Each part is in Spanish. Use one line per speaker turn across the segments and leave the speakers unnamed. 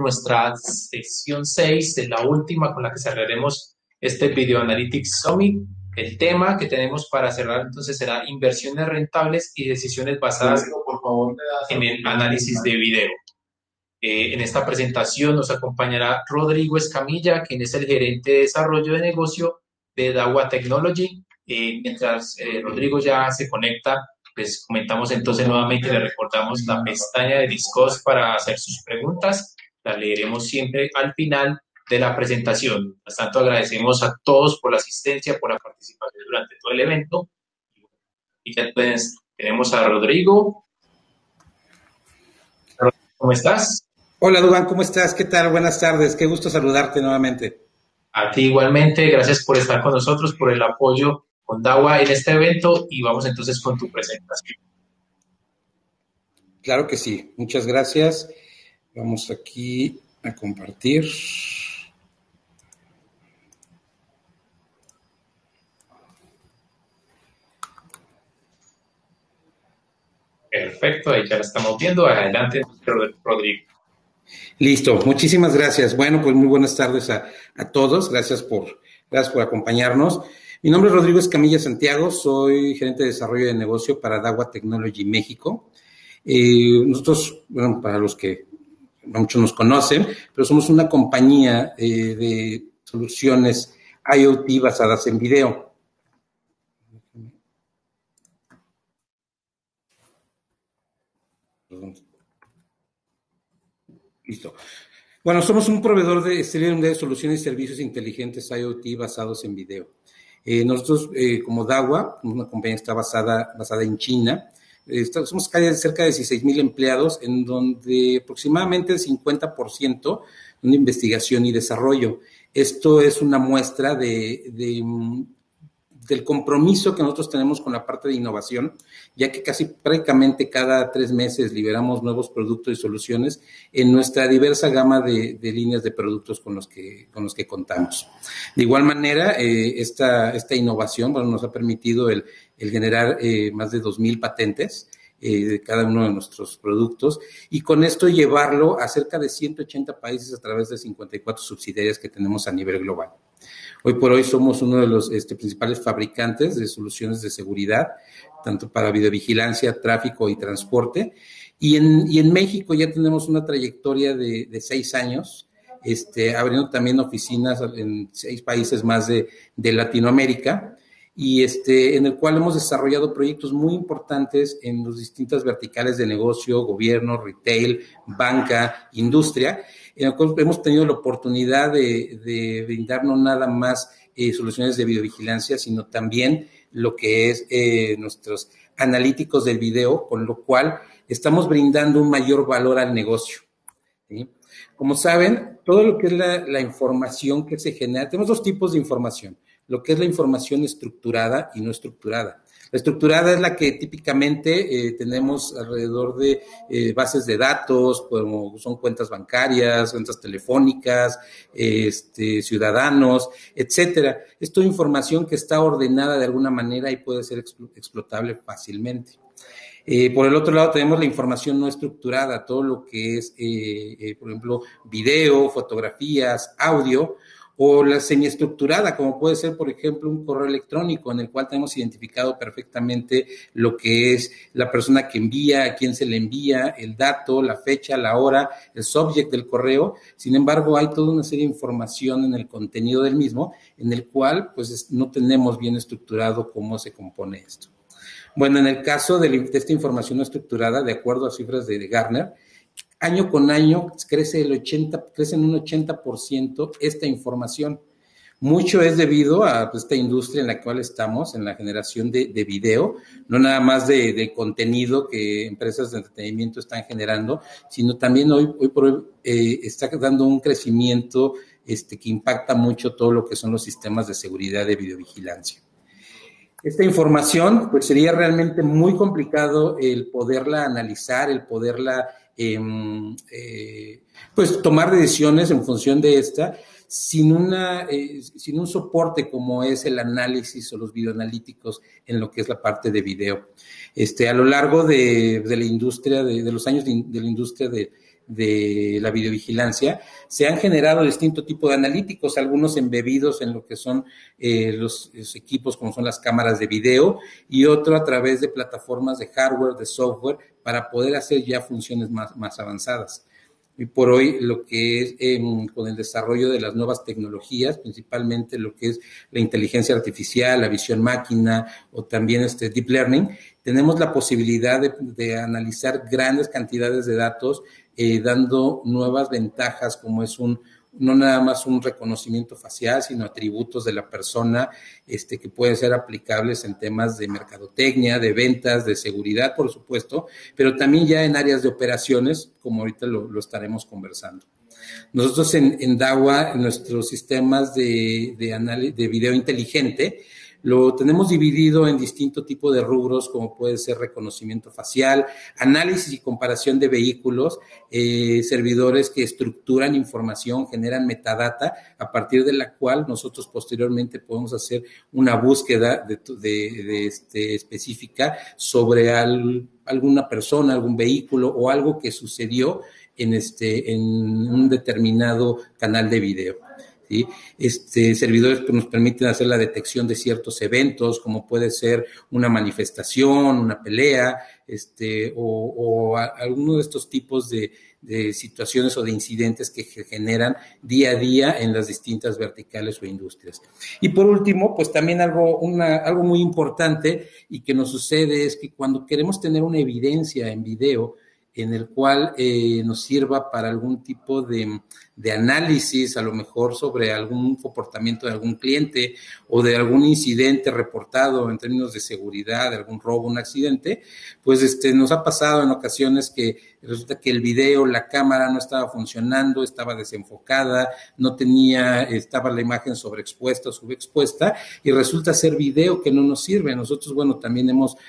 nuestra sección 6, es la última con la que cerraremos este Video Analytics Summit. El tema que tenemos para cerrar entonces será inversiones rentables y decisiones basadas en el análisis de video. En esta presentación nos acompañará Rodrigo Escamilla, quien es el gerente de desarrollo de negocio de Dawa Technology. Mientras Rodrigo ya se conecta, pues comentamos entonces nuevamente y le recordamos la pestaña de Discuss para hacer sus preguntas. La leeremos siempre al final de la presentación. Por tanto, agradecemos a todos por la asistencia, por la participación durante todo el evento. Y ya pues, tenemos a Rodrigo. ¿Cómo estás?
Hola, Duván, ¿cómo estás? ¿Qué tal? Buenas tardes. Qué gusto saludarte nuevamente.
A ti igualmente, gracias por estar con nosotros, por el apoyo con Dawa en este evento y vamos entonces con tu presentación.
Claro que sí, muchas gracias. Vamos aquí a compartir.
Perfecto, ahí ya la estamos viendo. Adelante, Rodrigo.
Listo, muchísimas gracias. Bueno, pues muy buenas tardes a todos. Gracias por acompañarnos. Mi nombre es Rodrigo Escamilla Santiago, soy gerente de desarrollo de negocio para Dawa Technology México. Nosotros, bueno, para los que no muchos nos conocen, pero somos una compañía de soluciones IoT basadas en video. Listo. Bueno, somos un proveedor de soluciones y servicios inteligentes IoT basados en video. Nosotros, como Dawa, una compañía que está basada en China, somos cerca de 16,000 empleados, en donde aproximadamente el 50% de investigación y desarrollo. Esto es una muestra del compromiso que nosotros tenemos con la parte de innovación, ya que prácticamente cada 3 meses liberamos nuevos productos y soluciones en nuestra diversa gama de líneas de productos con los que contamos. De igual manera, esta innovación, bueno, nos ha permitido el generar más de 2,000 patentes de cada uno de nuestros productos, y con esto llevarlo a cerca de 180 países a través de 54 subsidiarias que tenemos a nivel global. Hoy por hoy somos uno de los principales fabricantes de soluciones de seguridad, tanto para videovigilancia, tráfico y transporte. Y en México ya tenemos una trayectoria de 6 años, abriendo también oficinas en 6 países más de Latinoamérica, y en el cual hemos desarrollado proyectos muy importantes en las distintas verticales de negocio, gobierno, retail, banca, industria, en el cual hemos tenido la oportunidad de brindar no nada más soluciones de videovigilancia, sino también lo que es nuestros analíticos del video, con lo cual estamos brindando un mayor valor al negocio, ¿sí? Como saben, todo lo que es la información que se genera, tenemos 2 tipos de información, lo que es la información estructurada y no estructurada. La estructurada es la que típicamente tenemos alrededor de bases de datos, como son cuentas bancarias, cuentas telefónicas, ciudadanos, etcétera. Es toda información que está ordenada de alguna manera y puede ser explotable fácilmente. Por el otro lado tenemos la información no estructurada, todo lo que es, por ejemplo, video, fotografías, audio, o la semiestructurada, como puede ser, por ejemplo, un correo electrónico en el cual tenemos identificado perfectamente lo que es la persona que envía, a quién se le envía, el dato, la fecha, la hora, el subject del correo. Sin embargo, hay toda una serie de información en el contenido del mismo, en el cual pues no tenemos bien estructurado cómo se compone esto. Bueno, en el caso de esta información no estructurada, de acuerdo a cifras de Gartner, año con año crece en un 80% esta información. Mucho es debido a esta industria en la cual estamos, en la generación de video, no nada más de contenido que empresas de entretenimiento están generando, sino también hoy por hoy está dando un crecimiento que impacta mucho todo lo que son los sistemas de seguridad de videovigilancia. Esta información, pues sería realmente muy complicado el poderla analizar, el poderla, pues tomar decisiones en función de esta, sin un soporte como es el análisis o los videoanalíticos en lo que es la parte de video. A lo largo de la industria, de los años de la industria de la videovigilancia, se han generado distinto tipo de analíticos, algunos embebidos en lo que son los equipos como son las cámaras de video y otro a través de plataformas de hardware, de software, para poder hacer ya funciones más avanzadas. Y por hoy lo que es con el desarrollo de las nuevas tecnologías, principalmente lo que es la inteligencia artificial, la visión máquina o también deep learning, tenemos la posibilidad de analizar grandes cantidades de datos, dando nuevas ventajas como es no nada más un reconocimiento facial, sino atributos de la persona que pueden ser aplicables en temas de mercadotecnia, de ventas, de seguridad, por supuesto, pero también ya en áreas de operaciones, como ahorita lo estaremos conversando. Nosotros en Dawa, en nuestros sistemas de video inteligente, lo tenemos dividido en distintos tipos de rubros, como puede ser reconocimiento facial, análisis y comparación de vehículos, servidores que estructuran información, generan metadata, a partir de la cual nosotros posteriormente podemos hacer una búsqueda específica sobre alguna persona, algún vehículo o algo que sucedió en un determinado canal de video. ¿Sí? Servidores que nos permiten hacer la detección de ciertos eventos, como puede ser una manifestación, una pelea, o alguno de estos tipos de situaciones o de incidentes que se generan día a día en las distintas verticales o industrias. Y por último, pues también algo muy importante y que nos sucede es que cuando queremos tener una evidencia en video en el cual nos sirva para algún tipo de análisis, a lo mejor sobre algún comportamiento de algún cliente o de algún incidente reportado en términos de seguridad, de algún robo, un accidente, pues nos ha pasado en ocasiones que resulta que el video, la cámara no estaba funcionando, estaba desenfocada, estaba la imagen sobreexpuesta o subexpuesta, y resulta ser video que no nos sirve. Nosotros, bueno, también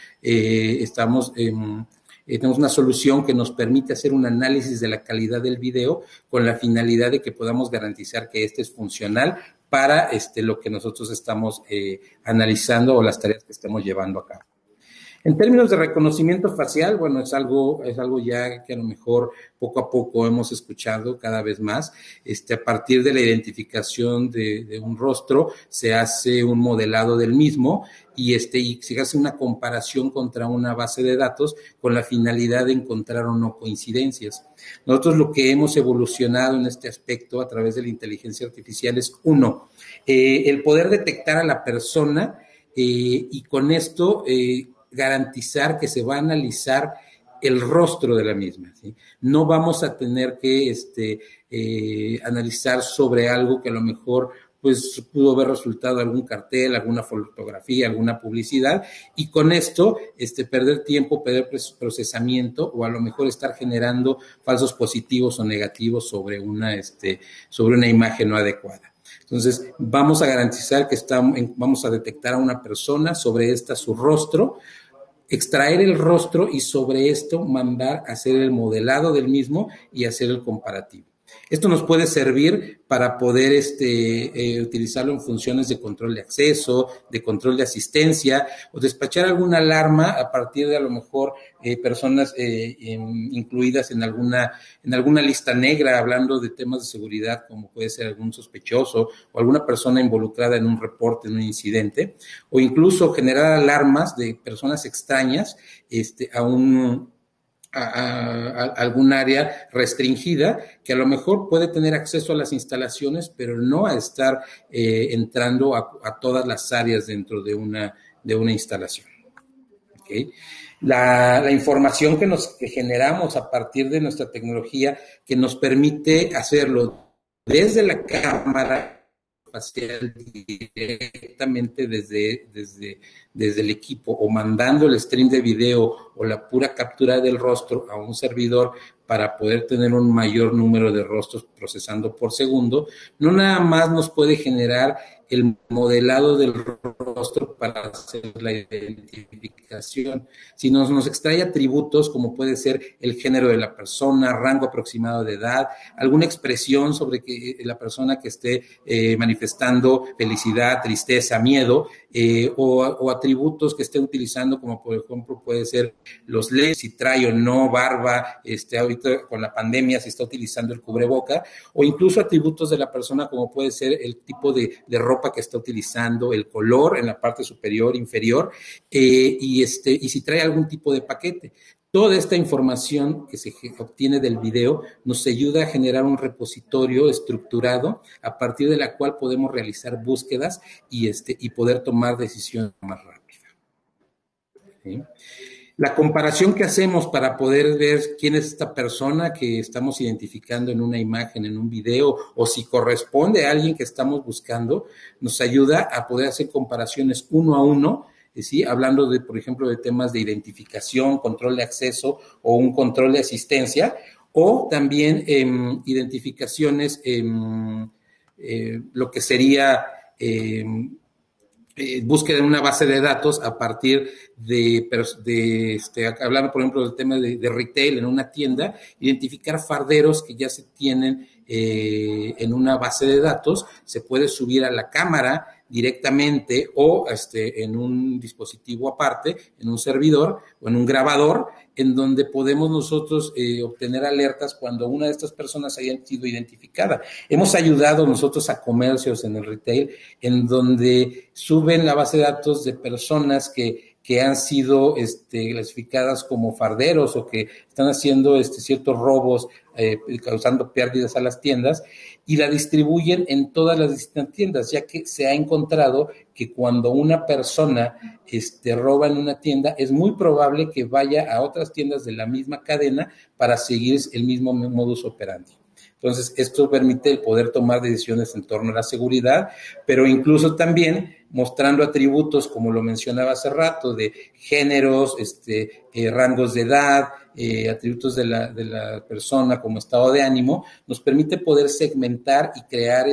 tenemos una solución que nos permite hacer un análisis de la calidad del video con la finalidad de que podamos garantizar que es funcional para lo que nosotros estamos analizando o las tareas que estemos llevando a cabo. En términos de reconocimiento facial, bueno, es algo ya que a lo mejor poco a poco hemos escuchado cada vez más. A partir de la identificación de un rostro, se hace un modelado del mismo y se hace una comparación contra una base de datos con la finalidad de encontrar o no coincidencias. Nosotros lo que hemos evolucionado en este aspecto a través de la inteligencia artificial es, uno, el poder detectar a la persona y con esto garantizar que se va a analizar el rostro de la misma, ¿sí? No vamos a tener que analizar sobre algo que a lo mejor pues pudo haber resultado algún cartel, alguna fotografía, alguna publicidad, y con esto perder tiempo, perder procesamiento, o a lo mejor estar generando falsos positivos o negativos sobre una imagen no adecuada. Entonces, vamos a garantizar que vamos a detectar a una persona, sobre su rostro, extraer el rostro y sobre esto mandar a hacer el modelado del mismo y hacer el comparativo. Esto nos puede servir para poder utilizarlo en funciones de control de acceso, de control de asistencia o despachar alguna alarma a partir de a lo mejor personas incluidas en alguna lista negra, hablando de temas de seguridad, como puede ser algún sospechoso o alguna persona involucrada en un reporte, en un incidente, o incluso generar alarmas de personas extrañas a algún área restringida que a lo mejor puede tener acceso a las instalaciones, pero no a estar entrando a todas las áreas dentro de una instalación. ¿Okay? La información que generamos a partir de nuestra tecnología, que nos permite hacerlo desde la cámara facial directamente desde el equipo, o mandando el stream de video o la pura captura del rostro a un servidor para poder tener un mayor número de rostros procesando por segundo, no nada más nos puede generar el modelado del rostro para hacer la identificación, sino nos extrae atributos como puede ser el género de la persona, rango aproximado de edad, alguna expresión sobre que la persona que esté manifestando felicidad, tristeza, miedo, o atributos que esté utilizando, como por ejemplo puede ser los lentes, si trae o no barba, ahorita con la pandemia si está utilizando el cubreboca, o incluso atributos de la persona como puede ser el tipo de ropa que está utilizando, el color en la parte superior, inferior, y si trae algún tipo de paquete. Toda esta información que se obtiene del video nos ayuda a generar un repositorio estructurado a partir de la cual podemos realizar búsquedas y poder tomar decisiones más rápidas. ¿Sí? La comparación que hacemos para poder ver quién es esta persona que estamos identificando en una imagen, en un video, o si corresponde a alguien que estamos buscando, nos ayuda a poder hacer comparaciones uno a uno, ¿sí? Hablando de, por ejemplo, de temas de identificación, control de acceso o un control de asistencia, o también identificaciones, lo que sería búsqueda en una base de datos a partir hablando, por ejemplo, del tema de retail en una tienda, identificar farderos que ya se tienen en una base de datos, se puede subir a la cámara directamente o en un dispositivo aparte, en un servidor o en un grabador, en donde podemos nosotros obtener alertas cuando una de estas personas haya sido identificada. Hemos ayudado nosotros a comercios en el retail, en donde suben la base de datos de personas que han sido clasificadas como farderos o que están haciendo ciertos robos, causando pérdidas a las tiendas, y la distribuyen en todas las distintas tiendas, ya que se ha encontrado que cuando una persona roba en una tienda, es muy probable que vaya a otras tiendas de la misma cadena para seguir el mismo modus operandi. Entonces, esto permite el poder tomar decisiones en torno a la seguridad, pero incluso también mostrando atributos, como lo mencionaba hace rato, de géneros, rangos de edad, atributos de la persona como estado de ánimo, nos permite poder segmentar y crear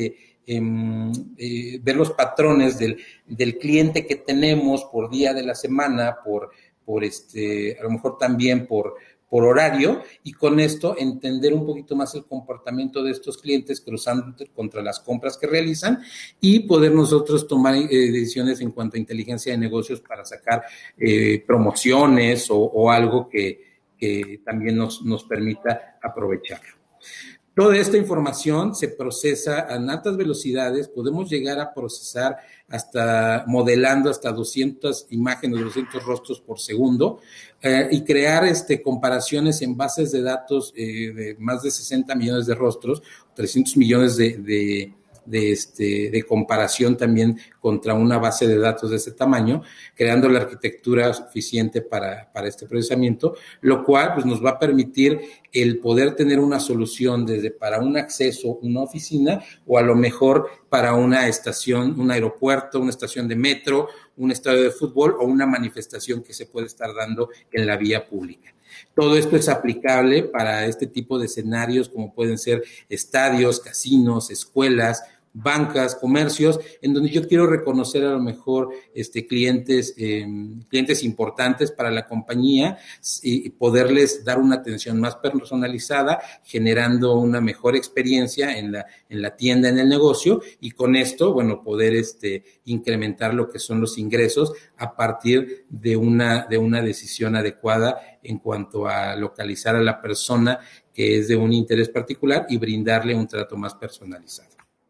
ver los patrones del cliente que tenemos por día de la semana, por a lo mejor también por horario, y con esto entender un poquito más el comportamiento de estos clientes cruzando contra las compras que realizan y poder nosotros tomar decisiones en cuanto a inteligencia de negocios para sacar promociones o algo que también nos permita aprovecharlo. Toda esta información se procesa a altas velocidades, podemos llegar a procesar modelando hasta 200 imágenes, 200 rostros por segundo, y crear comparaciones en bases de datos de más de 60 millones de rostros, 300 millones de comparación también contra una base de datos de ese tamaño, creando la arquitectura suficiente para este procesamiento, lo cual pues, nos va a permitir el poder tener una solución desde para un acceso, una oficina, o a lo mejor para una estación, un aeropuerto, una estación de metro, un estadio de fútbol o una manifestación que se puede estar dando en la vía pública. Todo esto es aplicable para este tipo de escenarios como pueden ser estadios, casinos, escuelas, bancas, comercios, en donde yo quiero reconocer a lo mejor clientes importantes para la compañía y poderles dar una atención más personalizada, generando una mejor experiencia en la tienda, en el negocio, y con esto, bueno, poder incrementar lo que son los ingresos a partir de una decisión adecuada en cuanto a localizar a la persona que es de un interés particular y brindarle un trato más personalizado.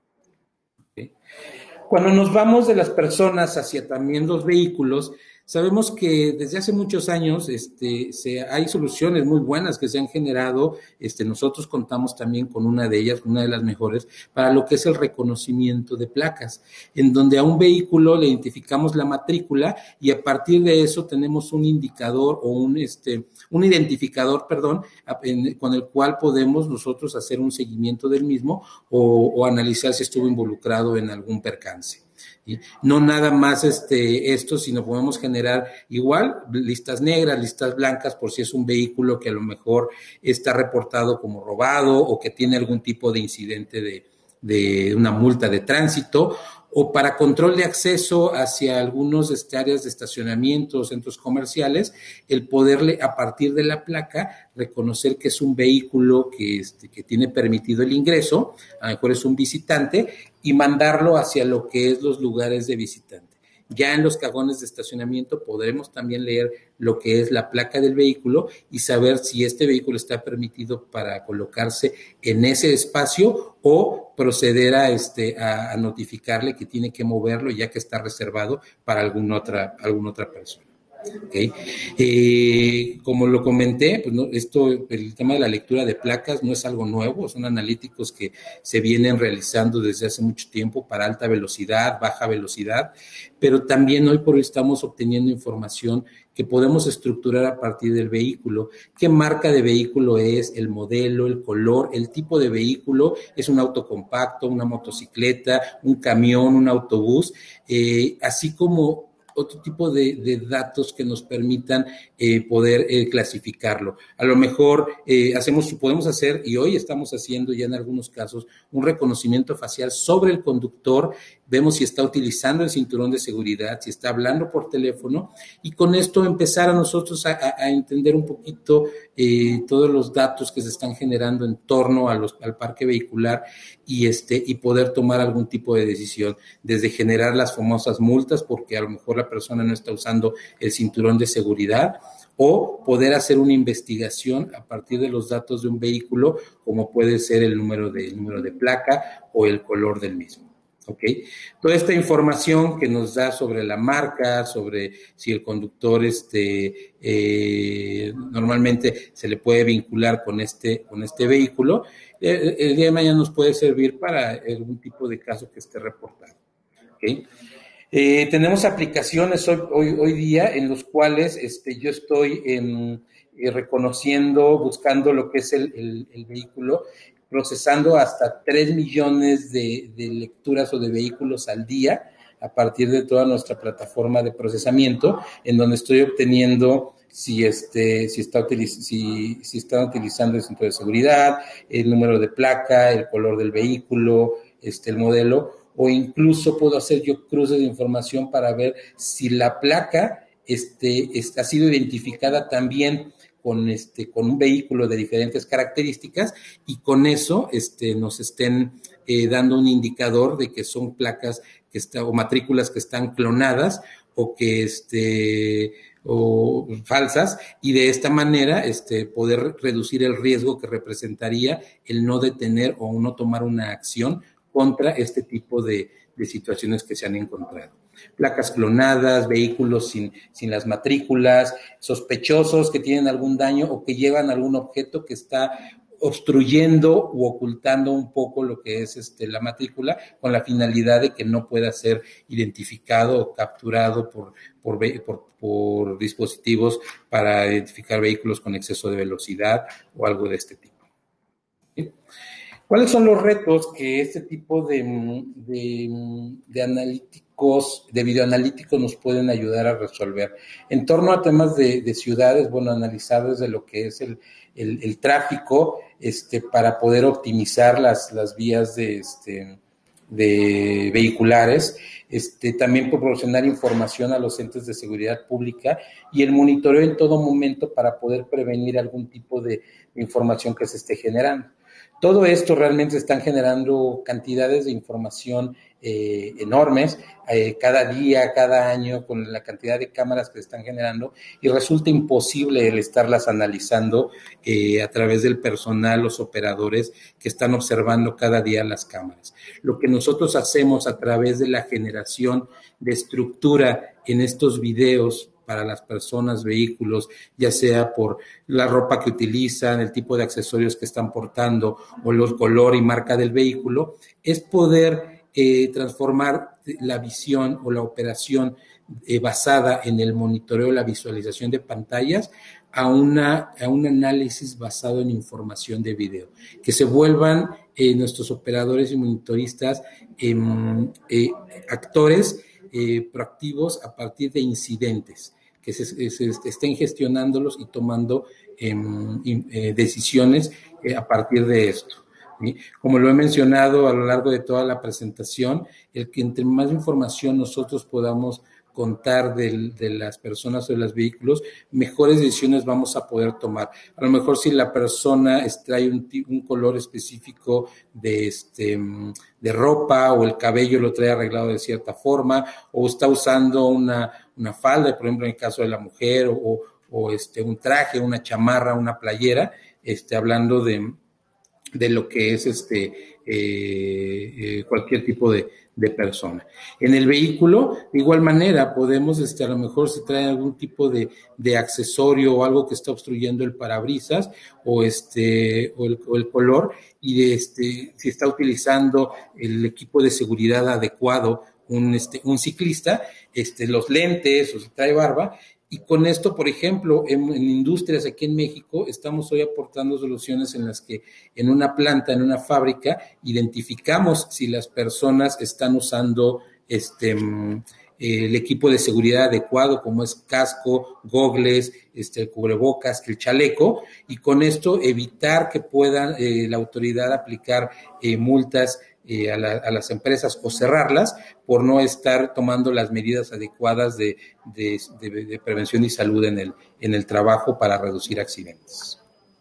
Cuando nos vamos de las personas hacia también los vehículos, sabemos que desde hace muchos años hay soluciones muy buenas que se han generado. Nosotros contamos también con una de ellas, una de las mejores, para lo que es el reconocimiento de placas, en donde a un vehículo le identificamos la matrícula y a partir de eso tenemos un indicador o un identificador, con el cual podemos nosotros hacer un seguimiento del mismo o analizar si estuvo involucrado en algún percance. ¿Sí? No nada más esto, sino podemos generar igual listas negras, listas blancas, por si es un vehículo que a lo mejor está reportado como robado o que tiene algún tipo de incidente de una multa de tránsito, o para control de acceso hacia algunos áreas de estacionamiento o centros comerciales, el poderle a partir de la placa reconocer que es un vehículo que tiene permitido el ingreso, a lo mejor es un visitante, y mandarlo hacia lo que es los lugares de visitante. Ya en los cajones de estacionamiento podremos también leer lo que es la placa del vehículo y saber si este vehículo está permitido para colocarse en ese espacio o proceder a notificarle que tiene que moverlo ya que está reservado para alguna otra persona. Okay. Como lo comenté, pues no, el tema de la lectura de placas no es algo nuevo, son analíticos que se vienen realizando desde hace mucho tiempo para alta velocidad, baja velocidad, pero también hoy por hoy estamos obteniendo información que podemos estructurar a partir del vehículo. ¿Qué marca de vehículo es? El modelo, el color, el tipo de vehículo, es un auto compacto, una motocicleta, un camión, un autobús, así como otro tipo de datos que nos permitan poder clasificarlo. A lo mejor podemos hacer, y hoy estamos haciendo ya en algunos casos, un reconocimiento facial sobre el conductor, vemos si está utilizando el cinturón de seguridad, si está hablando por teléfono, y con esto empezar a nosotros a entender un poquito todos los datos que se están generando en torno al parque vehicular y poder tomar algún tipo de decisión, desde generar las famosas multas, porque a lo mejor la persona no está usando el cinturón de seguridad, o poder hacer una investigación a partir de los datos de un vehículo, como puede ser el número de placa o el color del mismo. ¿Okay? Toda esta información que nos da sobre la marca, sobre si el conductor normalmente se le puede vincular con este vehículo, el día de mañana nos puede servir para algún tipo de caso que esté reportado. ¿Okay? Tenemos aplicaciones hoy día en los cuales yo estoy reconociendo, buscando lo que es el vehículo, procesando hasta 3 millones de lecturas o de vehículos al día a partir de toda nuestra plataforma de procesamiento, en donde estoy obteniendo si están utilizando el cinturón de seguridad, el número de placa, el color del vehículo, el modelo, o incluso puedo hacer yo cruces de información para ver si la placa ha sido identificada también con un vehículo de diferentes características, y con eso nos estén dando un indicador de que son placas o matrículas que están clonadas o que o falsas, y de esta manera poder reducir el riesgo que representaría el no detener o no tomar una acción contra este tipo de situaciones que se han encontrado. Placas clonadas, vehículos sin las matrículas, sospechosos que tienen algún daño o que llevan algún objeto que está obstruyendo u ocultando un poco lo que es la matrícula, con la finalidad de que no pueda ser identificado o capturado por dispositivos para identificar vehículos con exceso de velocidad o algo de este tipo. ¿Sí? ¿Cuáles son los retos que este tipo de analíticos, de videoanalíticos nos pueden ayudar a resolver? En torno a temas de ciudades, analizar desde lo que es el tráfico, para poder optimizar las vías de vehiculares, también proporcionar información a los entes de seguridad pública y el monitoreo en todo momento para poder prevenir algún tipo de información que se esté generando. Todo esto realmente están generando cantidades de información enormes, cada día, cada año, con la cantidad de cámaras que están generando, y resulta imposible el estarlas analizando a través del personal, los operadores que están observando cada día las cámaras. Lo que nosotros hacemos a través de la generación de estructura en estos videos para las personas, vehículos, ya sea por la ropa que utilizan, el tipo de accesorios que están portando o el color y marca del vehículo, es poder transformar la visión o la operación basada en el monitoreo, la visualización de pantallas a un análisis basado en información de video, que se vuelvan nuestros operadores y monitoristas actores proactivos a partir de incidentes, que se estén gestionándolos y tomando decisiones a partir de esto. ¿Sí? Como lo he mencionado a lo largo de toda la presentación, el que entre más información nosotros podamos contar de las personas o de los vehículos, mejores decisiones vamos a poder tomar. A lo mejor si la persona trae un color específico de ropa, o el cabello lo trae arreglado de cierta forma, o está usando una falda, por ejemplo en el caso de la mujer, o un traje, una chamarra, una playera, hablando de lo que es cualquier tipo de persona. En el vehículo, de igual manera, podemos, a lo mejor si trae algún tipo de accesorio o algo que está obstruyendo el parabrisas, o el color, y si está utilizando el equipo de seguridad adecuado, un ciclista, los lentes, o si trae barba. Y con esto, por ejemplo, en industrias aquí en México, estamos hoy aportando soluciones en las que en una planta, en una fábrica, identificamos si las personas están usando el equipo de seguridad adecuado, como es casco, gogles, el cubrebocas, el chaleco, y con esto evitar que pueda la autoridad aplicar multas a las empresas, o cerrarlas por no estar tomando las medidas adecuadas de prevención y salud en el trabajo para reducir accidentes.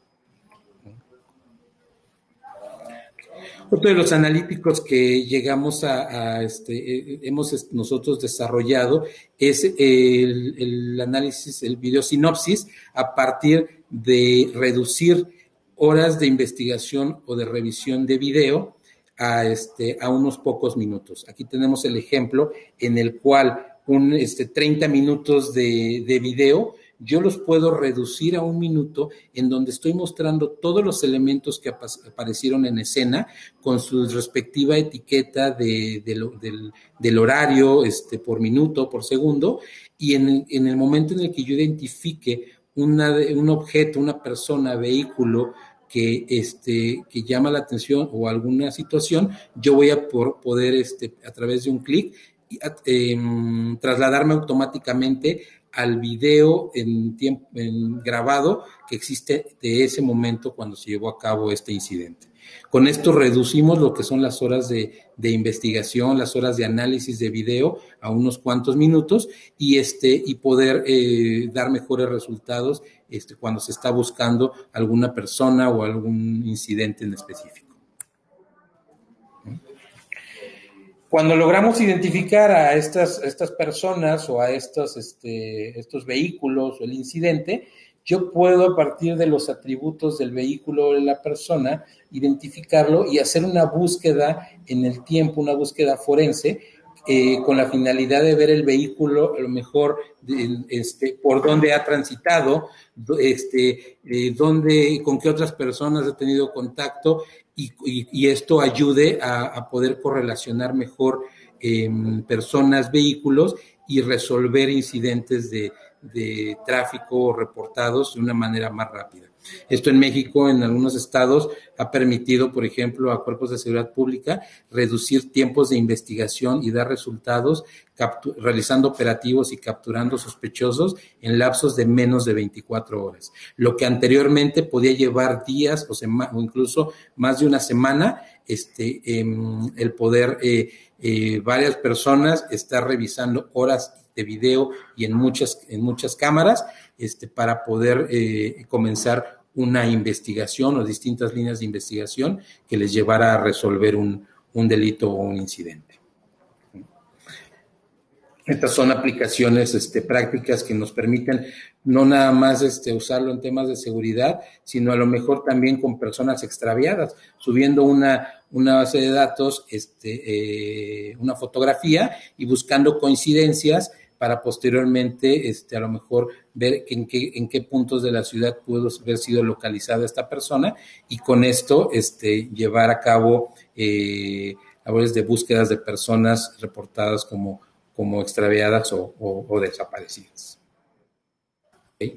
Otro de los analíticos que llegamos hemos nosotros desarrollado es el análisis, el videosinopsis, a partir de reducir horas de investigación o de revisión de video a unos pocos minutos. Aquí tenemos el ejemplo en el cual 30 minutos de video yo los puedo reducir a 1 minuto, en donde estoy mostrando todos los elementos que aparecieron en escena con su respectiva etiqueta del horario, por minuto, por segundo, y en el momento en el que yo identifique un objeto, una persona, vehículo que llama la atención, o alguna situación, yo voy a poder a través de un clic trasladarme automáticamente al video en grabado que existe de ese momento cuando se llevó a cabo este incidente. Con esto reducimos lo que son las horas de investigación, las horas de análisis de video a unos cuantos minutos, y poder dar mejores resultados cuando se está buscando alguna persona o algún incidente en específico. Cuando logramos identificar a estas personas o a estos vehículos o el incidente, yo puedo, a partir de los atributos del vehículo o de la persona, identificarlo y hacer una búsqueda en el tiempo, una búsqueda forense, con la finalidad de ver el vehículo, a lo mejor por dónde ha transitado, con qué otras personas ha tenido contacto, y esto ayude a poder correlacionar mejor personas, vehículos, y resolver incidentes de tráfico reportados de una manera más rápida. Esto en México, en algunos estados, ha permitido, por ejemplo, a cuerpos de seguridad pública reducir tiempos de investigación y dar resultados realizando operativos y capturando sospechosos en lapsos de menos de 24 horas. Lo que anteriormente podía llevar días o incluso más de una semana, el poder varias personas estar revisando horas de video y en muchas cámaras, para poder comenzar una investigación o distintas líneas de investigación que les llevara a resolver un delito o un incidente. Estas son aplicaciones prácticas que nos permiten no nada más usarlo en temas de seguridad, sino a lo mejor también con personas extraviadas, subiendo una base de datos, una fotografía, y buscando coincidencias para posteriormente a lo mejor ver en qué puntos de la ciudad pudo haber sido localizada esta persona, y con esto llevar a cabo labores de búsquedas de personas reportadas como extraviadas o desaparecidas. ¿Okay?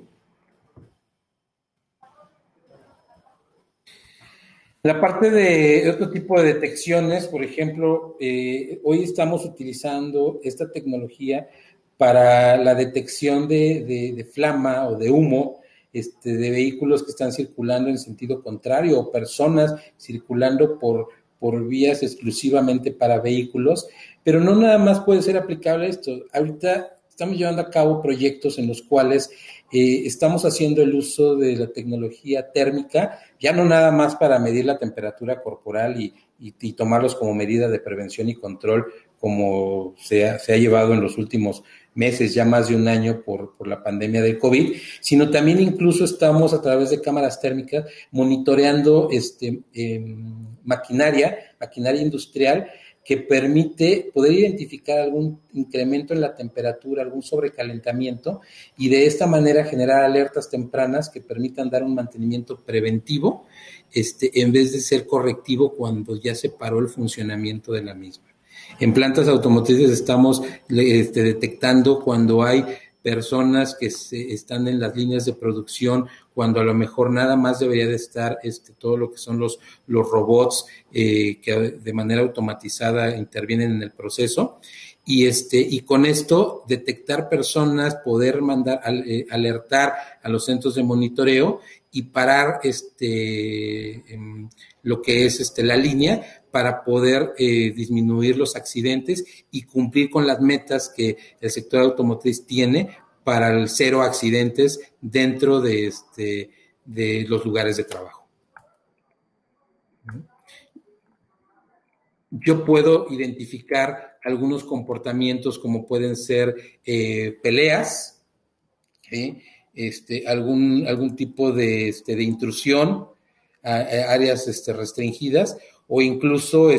La parte de otro tipo de detecciones, por ejemplo, hoy estamos utilizando esta tecnología para la detección de flama o de humo, de vehículos que están circulando en sentido contrario, o personas circulando por vías exclusivamente para vehículos, pero no nada más puede ser aplicable esto. Ahorita estamos llevando a cabo proyectos en los cuales estamos haciendo el uso de la tecnología térmica, ya no nada más para medir la temperatura corporal y tomarlos como medida de prevención y control, como se ha llevado en los últimos meses, ya más de un año por la pandemia del COVID, sino también incluso estamos a través de cámaras térmicas monitoreando maquinaria industrial que permite poder identificar algún incremento en la temperatura, algún sobrecalentamiento, y de esta manera generar alertas tempranas que permitan dar un mantenimiento preventivo, en vez de ser correctivo cuando ya se paró el funcionamiento de la misma. En plantas automotrices estamos detectando cuando hay personas que están en las líneas de producción, cuando a lo mejor nada más debería de estar todo lo que son los robots que de manera automatizada intervienen en el proceso, y con esto detectar personas, poder mandar alertar a los centros de monitoreo y parar lo que es la línea para poder disminuir los accidentes y cumplir con las metas que el sector automotriz tiene para el 0 accidentes dentro de los lugares de trabajo. Yo puedo identificar algunos comportamientos como pueden ser peleas, ¿sí? Algún tipo de intrusión a áreas restringidas, o incluso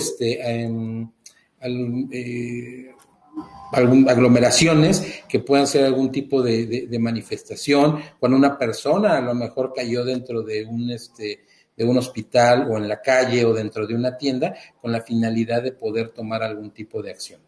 aglomeraciones que puedan ser algún tipo de manifestación, cuando una persona a lo mejor cayó dentro de un hospital o en la calle o dentro de una tienda con la finalidad de poder tomar algún tipo de acción.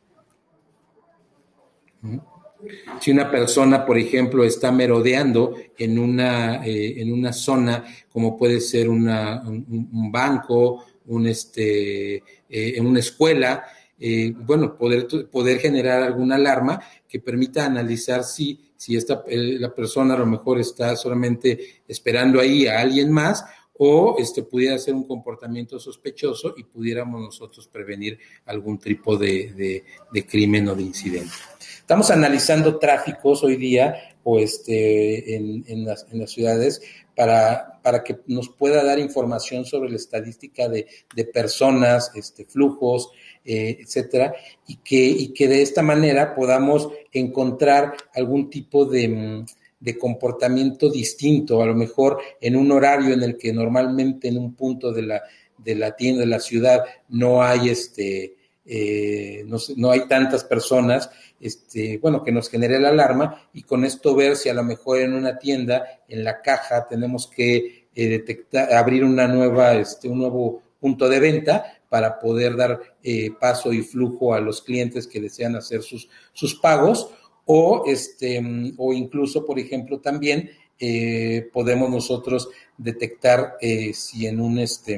Si una persona, por ejemplo, está merodeando en una zona, como puede ser un banco, en una escuela, poder generar alguna alarma que permita analizar si la persona a lo mejor está solamente esperando ahí a alguien más, o pudiera ser un comportamiento sospechoso y pudiéramos nosotros prevenir algún tipo de crimen o de incidente. Estamos analizando tráficos hoy día en las ciudades para que nos pueda dar información sobre la estadística de personas, flujos, etcétera, y que de esta manera podamos encontrar algún tipo de comportamiento distinto, a lo mejor en un horario en el que normalmente en un punto de la tienda de la ciudad no hay no hay tantas personas, que nos genere la alarma, y con esto ver si a lo mejor en una tienda, en la caja, tenemos que abrir un nuevo punto de venta para poder dar paso y flujo a los clientes que desean hacer sus pagos, o incluso, por ejemplo, también podemos nosotros detectar si en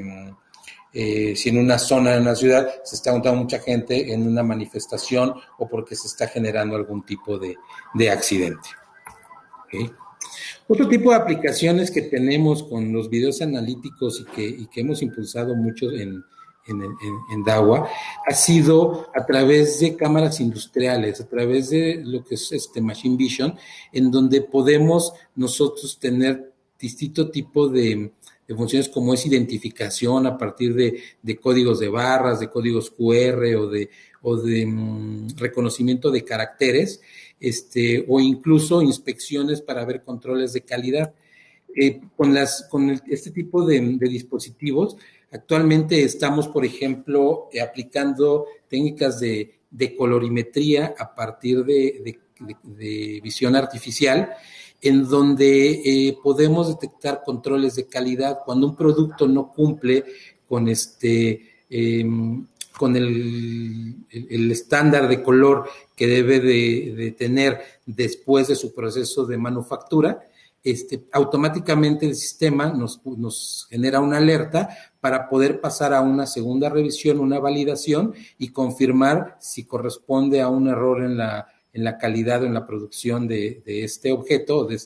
una zona de una ciudad se está juntando mucha gente en una manifestación o porque se está generando algún tipo de accidente. ¿Okay? Otro tipo de aplicaciones que tenemos con los videos analíticos y que hemos impulsado mucho en Dawa ha sido a través de cámaras industriales, a través de lo que es Machine Vision, en donde podemos nosotros tener distinto tipo de funciones, como es identificación a partir de códigos de barras, de códigos QR o de reconocimiento de caracteres, o incluso inspecciones para ver controles de calidad. Con este tipo de dispositivos, actualmente estamos, por ejemplo, aplicando técnicas de colorimetría a partir de visión artificial, en donde podemos detectar controles de calidad cuando un producto no cumple con con el estándar de color que debe de tener después de su proceso de manufactura. Automáticamente el sistema nos genera una alerta para poder pasar a una segunda revisión, una validación, y confirmar si corresponde a un error en la calidad o en la producción de este objeto, de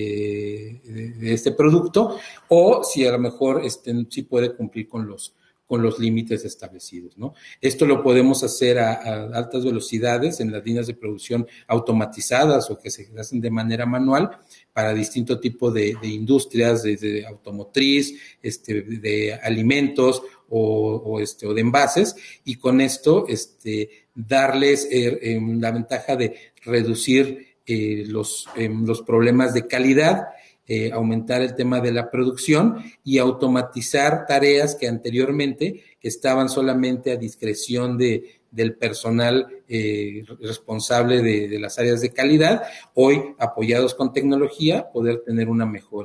este producto, o si a lo mejor sí puede cumplir con con los límites establecidos, ¿no? Esto lo podemos hacer a altas velocidades en las líneas de producción automatizadas o que se hacen de manera manual para distinto tipo de industrias, desde automotriz, de alimentos o de envases, y con esto darles la ventaja de reducir los problemas de calidad, aumentar el tema de la producción y automatizar tareas que anteriormente estaban solamente a discreción del personal responsable de las áreas de calidad. Hoy, apoyados con tecnología, poder tener una mejor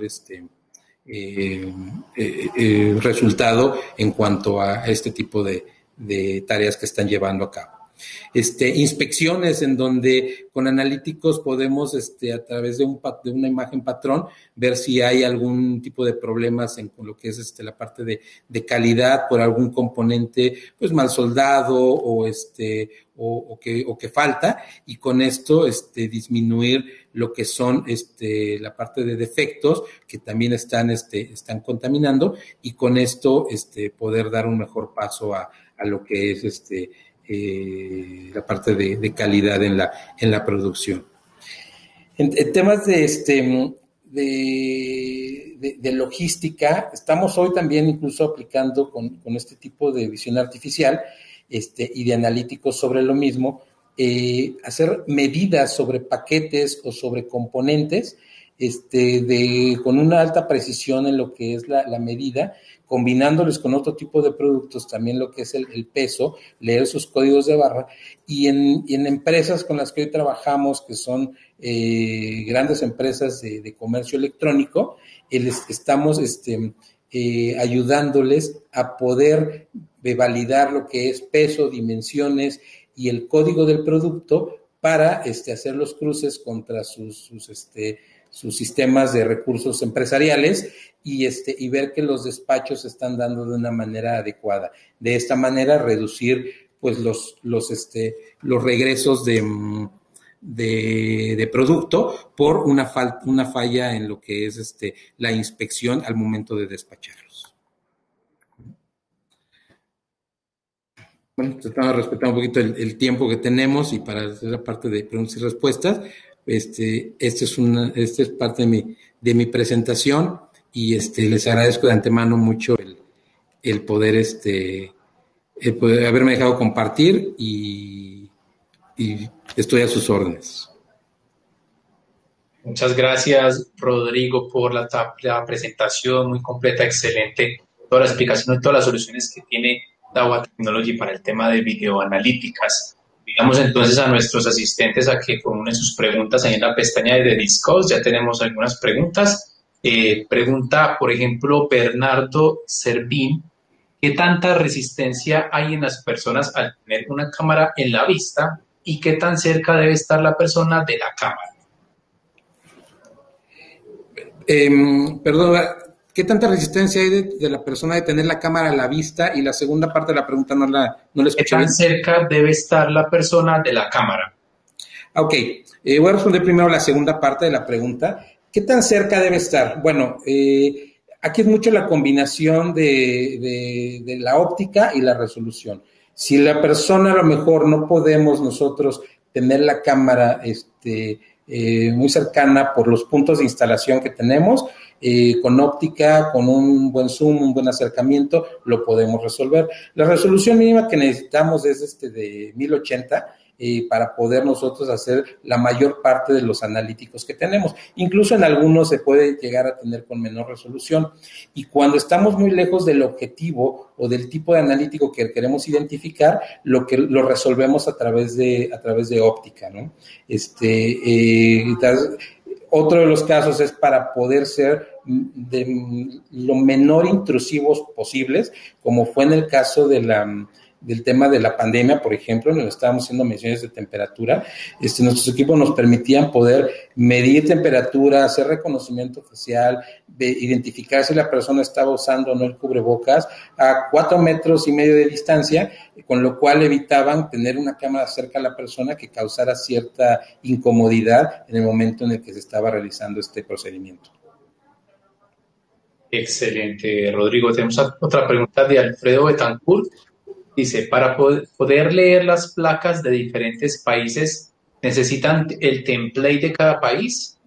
resultado en cuanto a este tipo de tareas que están llevando a cabo. Inspecciones en donde con analíticos podemos a través de una imagen patrón ver si hay algún tipo de problemas con lo que es la parte de calidad por algún componente pues mal soldado o que falta, y con esto disminuir lo que son la parte de defectos que también están contaminando, y con esto poder dar un mejor paso a lo que es la parte de calidad en la producción. En temas de logística, estamos hoy también incluso aplicando con este tipo de visión artificial y de analíticos sobre lo mismo, hacer medidas sobre paquetes o sobre componentes con una alta precisión en lo que es la medida, combinándoles con otro tipo de productos, también lo que es el peso, leer sus códigos de barra, y en empresas con las que hoy trabajamos, que son grandes empresas de comercio electrónico, estamos ayudándoles a poder validar lo que es peso, dimensiones y el código del producto para hacer los cruces contra sus sistemas de recursos empresariales y ver que los despachos se están dando de una manera adecuada. De esta manera reducir pues los regresos de producto por una falla en lo que es la inspección al momento de despacharlos. Bueno, tratando de respetar un poquito el tiempo que tenemos y para hacer la parte de preguntas y respuestas, es parte de mi presentación, y les agradezco de antemano mucho el poder haberme dejado compartir, y estoy a sus órdenes.
Muchas gracias, Rodrigo, por la presentación muy completa, excelente, toda la explicación de todas las soluciones que tiene Dawa Technology para el tema de videoanalíticas. Digamos entonces a nuestros asistentes a que formulen sus preguntas ahí en la pestaña de Discuss. Ya tenemos algunas preguntas. Pregunta, por ejemplo, Bernardo Servín: ¿qué tanta resistencia hay en las personas al tener una cámara en la vista y qué tan cerca debe estar la persona de la cámara?
Perdón, ¿qué tanta resistencia hay de la persona de tener la cámara a la vista? Y la segunda parte de la pregunta no la escuché
¿Qué tan
bien.
cerca debe estar la persona de la cámara?
Ok, voy a responder primero la segunda parte de la pregunta. ¿Qué tan cerca debe estar? Bueno, aquí es mucho la combinación de la óptica y la resolución. Si la persona a lo mejor no podemos nosotros tener la cámara muy cercana por los puntos de instalación que tenemos, con óptica, con un buen zoom, un buen acercamiento, lo podemos resolver. La resolución mínima que necesitamos es de 1080 para poder nosotros hacer la mayor parte de los analíticos que tenemos. Incluso en algunos se puede llegar a tener con menor resolución. Y cuando estamos muy lejos del objetivo o del tipo de analítico que queremos identificar, lo resolvemos a través de óptica, ¿no? Otro de los casos es para poder ser de lo menor intrusivos posibles, como fue en el caso del tema de la pandemia, por ejemplo, en donde estábamos haciendo mediciones de temperatura. Nuestros equipos nos permitían poder medir temperatura, hacer reconocimiento facial, identificar si la persona estaba usando o no el cubrebocas a 4,5 metros de distancia, con lo cual evitaban tener una cámara cerca a la persona que causara cierta incomodidad en el momento en el que se estaba realizando este procedimiento.
Excelente, Rodrigo. Tenemos otra pregunta de Alfredo Betancourt. Dice, para poder leer las placas de diferentes países, ¿necesitan el template de cada país?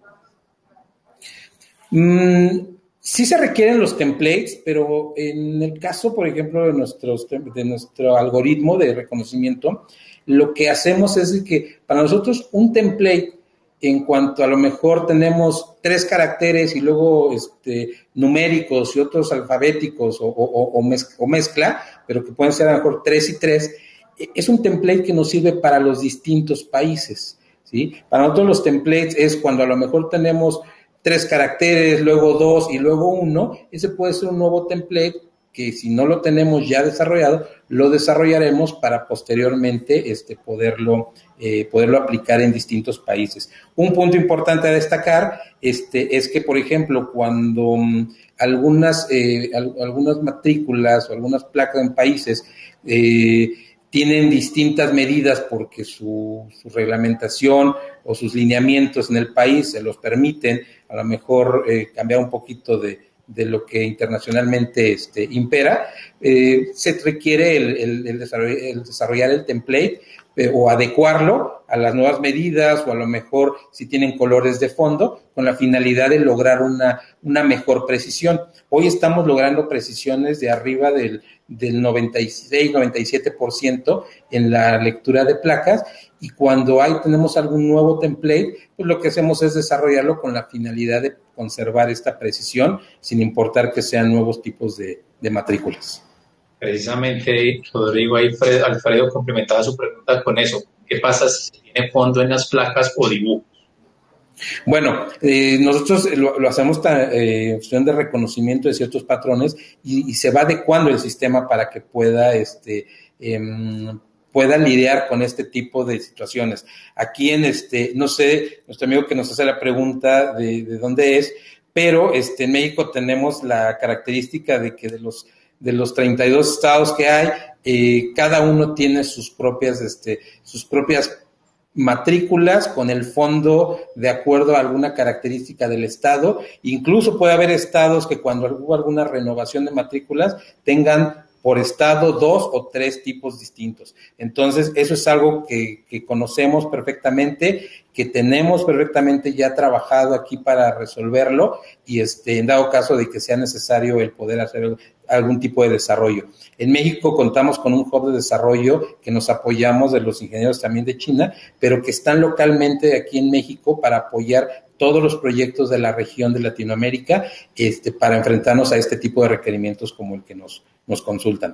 Sí se requieren los templates, pero en el caso, por ejemplo, de nuestro algoritmo de reconocimiento, lo que hacemos es que para nosotros un template, en cuanto a lo mejor tenemos 3 caracteres y luego numéricos y otros alfabéticos o mezcla, pero que pueden ser a lo mejor 3 y 3, es un template que nos sirve para los distintos países, ¿sí? Para nosotros los templates es cuando a lo mejor tenemos 3 caracteres, luego 2 y luego 1, ese puede ser un nuevo template que si no lo tenemos ya desarrollado, lo desarrollaremos para posteriormente poderlo aplicar en distintos países. Un punto importante a destacar es que, por ejemplo, cuando algunas matrículas o algunas placas en países tienen distintas medidas porque su reglamentación o sus lineamientos en el país se los permiten, a lo mejor cambiar un poquito de lo que internacionalmente impera, se requiere el desarrollar el template o adecuarlo a las nuevas medidas o a lo mejor si tienen colores de fondo con la finalidad de lograr una mejor precisión. Hoy estamos logrando precisiones de arriba del 96-97% en la lectura de placas y cuando tenemos algún nuevo template, pues lo que hacemos es desarrollarlo con la finalidad de conservar esta precisión sin importar que sean nuevos tipos de matrículas.
Precisamente, Rodrigo, Alfredo complementaba su pregunta con eso. ¿Qué pasa si tiene fondo en las placas o dibujos?
Bueno, nosotros lo hacemos en función de reconocimiento de ciertos patrones y se va adecuando el sistema para que pueda lidiar con este tipo de situaciones. Aquí no sé, nuestro amigo que nos hace la pregunta de dónde es, pero en México tenemos la característica de que de los 32 estados que hay, cada uno tiene sus propias matrículas con el fondo de acuerdo a alguna característica del estado. Incluso puede haber estados que cuando hubo alguna renovación de matrículas tengan por estado 2 o 3 tipos distintos. Entonces, eso es algo que conocemos perfectamente, que tenemos perfectamente ya trabajado aquí para resolverlo y en dado caso de que sea necesario el poder hacer algún tipo de desarrollo. En México contamos con un hub de desarrollo que nos apoyamos de los ingenieros también de China, pero que están localmente aquí en México para apoyar todos los proyectos de la región de Latinoamérica para enfrentarnos a este tipo de requerimientos como el que nos consultan.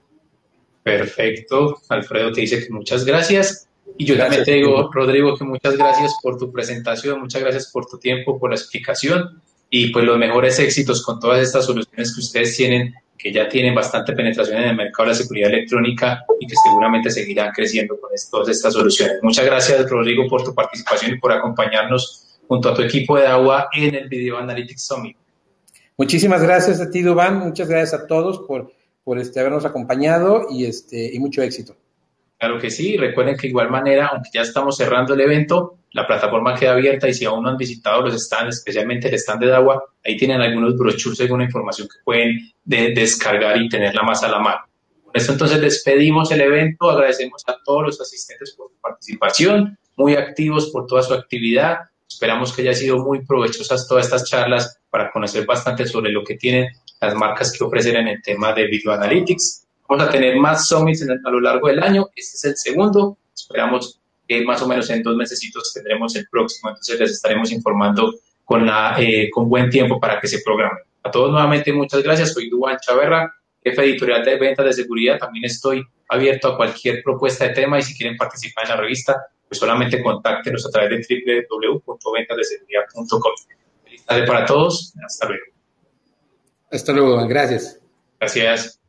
Perfecto. Alfredo te dice que muchas gracias. Y yo también te digo, Rodrigo, que muchas gracias por tu presentación, muchas gracias por tu tiempo, por la explicación y pues los mejores éxitos con todas estas soluciones que ustedes tienen, que ya tienen bastante penetración en el mercado de la seguridad electrónica y que seguramente seguirán creciendo con todas estas soluciones. Muchas gracias, Rodrigo, por tu participación y por acompañarnos junto a tu equipo de agua en el Video Analytics Summit.
Muchísimas gracias a ti, Duván. Muchas gracias a todos por habernos acompañado y mucho éxito.
Claro que sí. Recuerden que de igual manera, aunque ya estamos cerrando el evento, la plataforma queda abierta y si aún no han visitado los stands, especialmente el stand de agua, ahí tienen algunos brochures, alguna información que pueden descargar y tenerla más a la mano. Con esto entonces despedimos el evento. Agradecemos a todos los asistentes por su participación, muy activos por toda su actividad. Esperamos que haya sido muy provechosas todas estas charlas para conocer bastante sobre lo que tienen las marcas que ofrecen en el tema de Video Analytics. Vamos a tener más summits a lo largo del año. Este es el segundo. Esperamos que más o menos en 2 mesecitos tendremos el próximo. Entonces les estaremos informando con buen tiempo para que se programen. A todos nuevamente muchas gracias. Soy Duván Chaverra, jefe editorial de ventas de seguridad. También estoy abierto a cualquier propuesta de tema y si quieren participar en la revista, pues solamente contáctenos a través de www.ventasdeseguridad.com. Feliz tarde para todos. Hasta luego.
Hasta luego. Gracias.
Gracias.